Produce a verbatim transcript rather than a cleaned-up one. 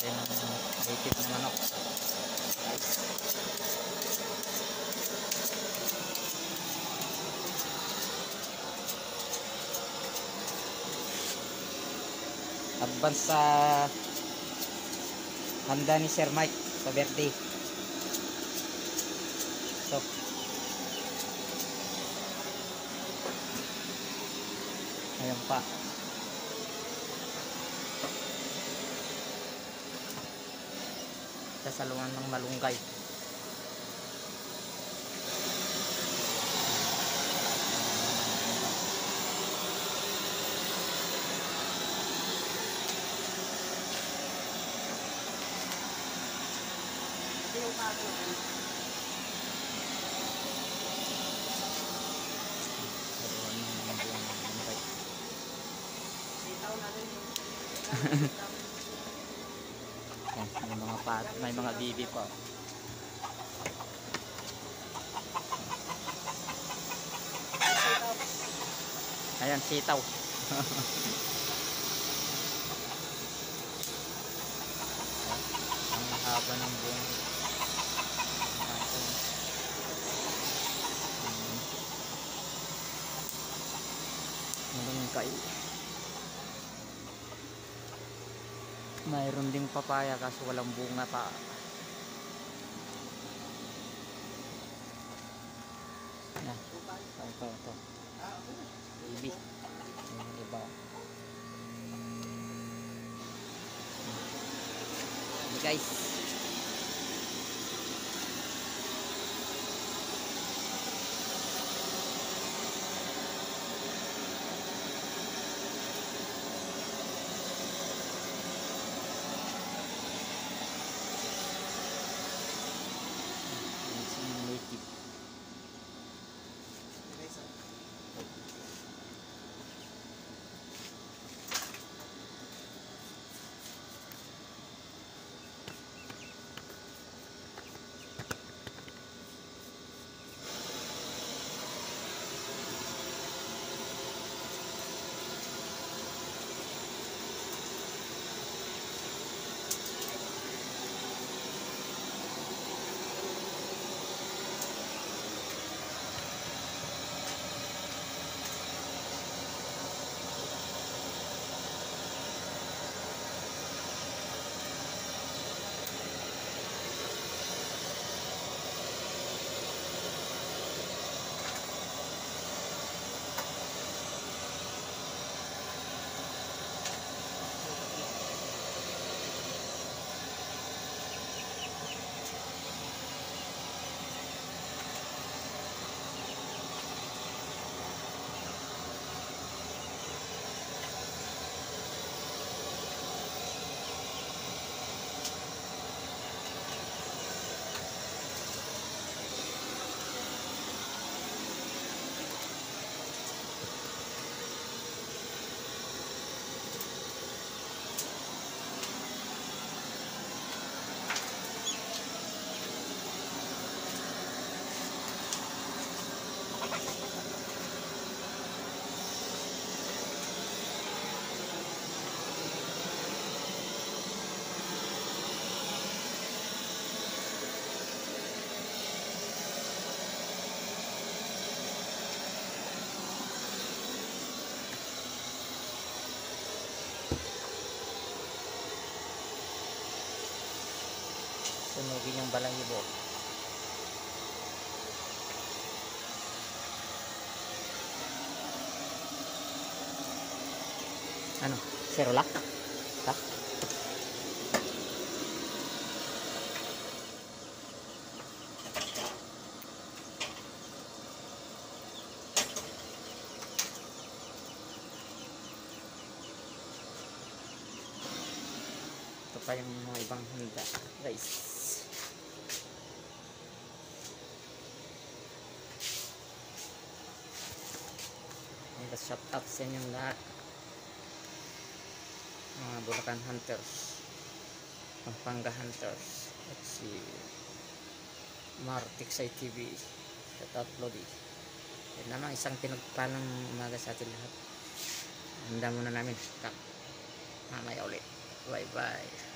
natin ang native na manok. Advance sa handa ni Sir Mike sa birthday. So ayan pa. Sasaluan ng malunggay. Yan, may mga pat, may mga bibi pa. Ayan, sitaw. Ang haba ng buong malunggay. Mayroon ding papaya kaso walang bunga pa. Yan. Ito, ito. Baby. Yung iba. Hey guys. Sunugin yung balahibo. Ano? Serola? Ha? Ito pa yung mga ibang handa, guys. Shout out sa inyong lahat, mga Bulacan Hunters, Pampanga Hunters, at si Martixay T V. Shout out Lodi. Yan naman, isang pinagpalang umaga sa atin lahat. Handa muna namin. Mamaya ulit. Bye bye.